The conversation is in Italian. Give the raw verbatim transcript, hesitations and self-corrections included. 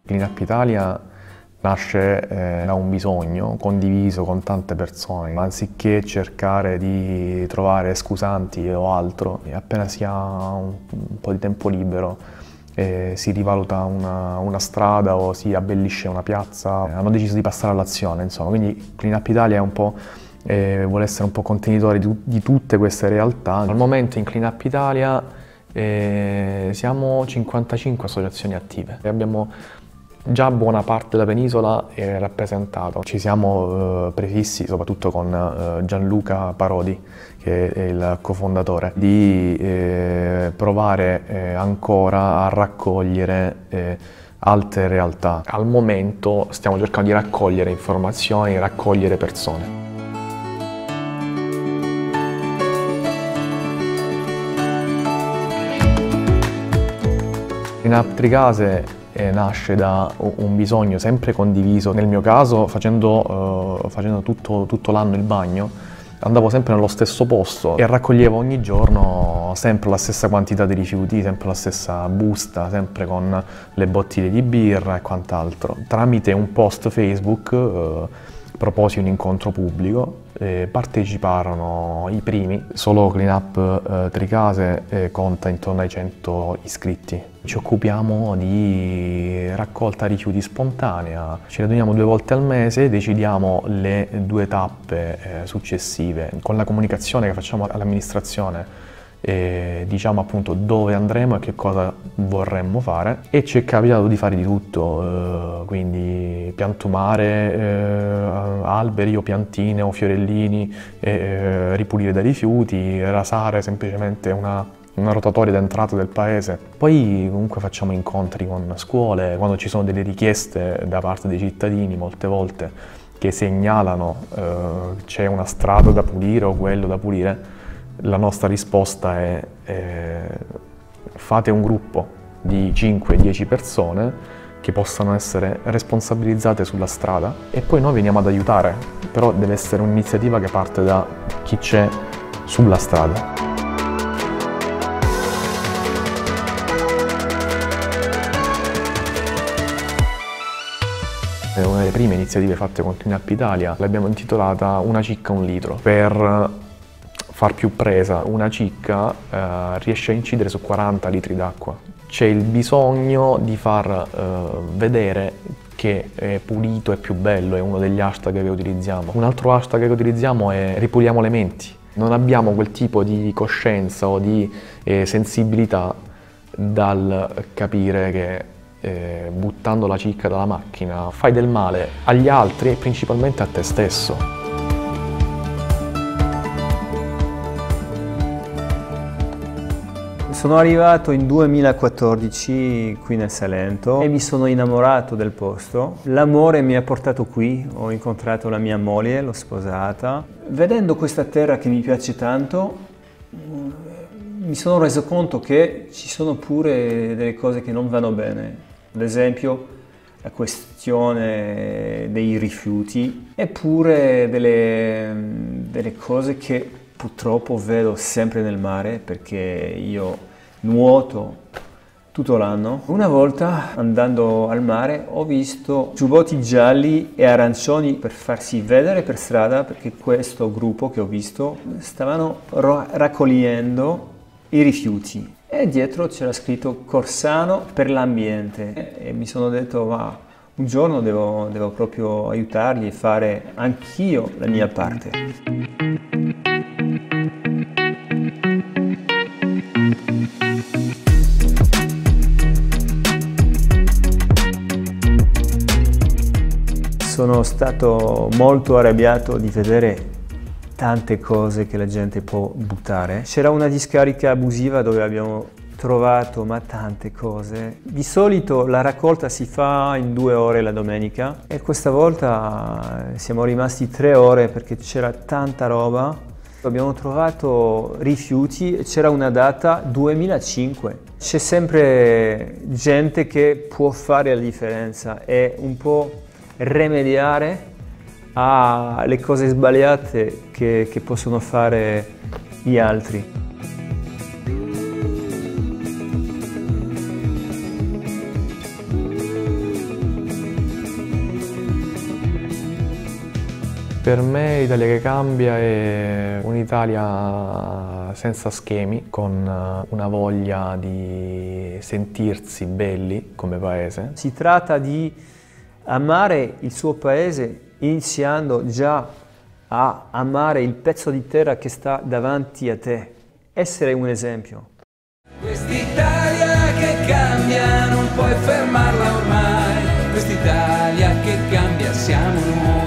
Clean Up Italia nasce eh, da un bisogno condiviso con tante persone, ma anziché cercare di trovare scusanti o altro, appena si ha un, un po' di tempo libero eh, si rivaluta una, una strada o si abbellisce una piazza, hanno deciso di passare all'azione, insomma. Quindi Clean Up Italia è un po', eh, vuole essere un po' contenitore di, di tutte queste realtà. Al momento in Clean Up Italia eh, siamo cinquantacinque associazioni attive e abbiamo già buona parte della penisola è rappresentata. Ci siamo eh, prefissi, soprattutto con eh, Gianluca Parodi, che è il cofondatore, di eh, provare eh, ancora a raccogliere eh, altre realtà. Al momento stiamo cercando di raccogliere informazioni, raccogliere persone. Clean Up Tricase E nasce da un bisogno sempre condiviso. Nel mio caso, facendo, uh, facendo tutto, tutto l'anno il bagno, andavo sempre nello stesso posto e raccoglievo ogni giorno sempre la stessa quantità di rifiuti, sempre la stessa busta, sempre con le bottiglie di birra e quant'altro. Tramite un post Facebook uh, proposi un incontro pubblico, eh, parteciparono i primi. Solo Clean Up eh, Tricase eh, conta intorno ai cento iscritti. Ci occupiamo di raccolta rifiuti spontanea, ci riuniamo due volte al mese e decidiamo le due tappe eh, successive. Con la comunicazione che facciamo all'amministrazione e diciamo appunto dove andremo e che cosa vorremmo fare, e ci è capitato di fare di tutto, eh, quindi piantumare eh, alberi o piantine o fiorellini, eh, ripulire dai rifiuti, rasare semplicemente una una rotatoria d'entrata del paese. Poi comunque facciamo incontri con scuole, quando ci sono delle richieste da parte dei cittadini, molte volte, che segnalano eh, c'è una strada da pulire o quello da pulire, la nostra risposta è eh, fate un gruppo di cinque dieci persone che possano essere responsabilizzate sulla strada e poi noi veniamo ad aiutare, però deve essere un'iniziativa che parte da chi c'è sulla strada. Una delle prime iniziative fatte con Clean Up Italia l'abbiamo intitolata Una cicca un litro, per far più presa. Una cicca eh, riesce a incidere su quaranta litri d'acqua. C'è il bisogno di far eh, vedere che è pulito è più bello, è uno degli hashtag che utilizziamo. Un altro hashtag che utilizziamo è ripuliamo le menti. Non abbiamo quel tipo di coscienza o di eh, sensibilità dal capire che Eh, buttando la cicca dalla macchina fai del male agli altri e principalmente a te stesso. Sono arrivato in duemilaquattordici qui nel Salento e mi sono innamorato del posto. L'amore mi ha portato qui, ho incontrato la mia moglie, l'ho sposata. Vedendo questa terra che mi piace tanto, mi sono reso conto che ci sono pure delle cose che non vanno bene. Ad esempio la questione dei rifiuti, eppure delle, delle cose che purtroppo vedo sempre nel mare, perché io nuoto tutto l'anno. Una volta andando al mare ho visto giubbotti gialli e arancioni per farsi vedere per strada, perché questo gruppo che ho visto stavano raccogliendo i rifiuti. E dietro c'era scritto Corsano per l'ambiente e mi sono detto ma un giorno devo, devo proprio aiutarli e fare anch'io la mia parte. Sono stato molto arrabbiato di vedere tante cose che la gente può buttare. C'era una discarica abusiva dove abbiamo trovato ma tante cose. Di solito la raccolta si fa in due ore la domenica e questa volta siamo rimasti tre ore perché c'era tanta roba. Abbiamo trovato rifiuti e c'era una data duemilacinque. C'è sempre gente che può fare la differenza e un po' rimediare alle cose sbagliate che, che possono fare gli altri. Per me l'Italia che cambia è un'Italia senza schemi, con una voglia di sentirsi belli come paese. Si tratta di amare il suo paese iniziando già a amare il pezzo di terra che sta davanti a te, essere un esempio. Quest'Italia che cambia non puoi fermarla ormai, quest'Italia che cambia siamo noi.